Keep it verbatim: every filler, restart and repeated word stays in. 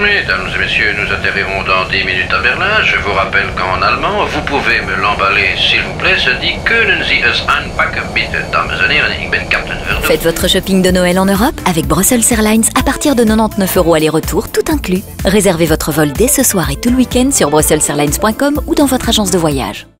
Mesdames et messieurs, nous atterrirons dans dix minutes à Berlin. Je vous rappelle qu'en allemand, vous pouvez me l'emballer, s'il vous plaît, se dit können Sie es einpacken, bitte, dames und Herren, ich bin Captain Verdoux. Faites votre shopping de Noël en Europe avec Brussels Airlines à partir de quatre-vingt-dix-neuf euros aller-retour, tout inclus. Réservez votre vol dès ce soir et tout le week-end sur brussels airlines point com ou dans votre agence de voyage.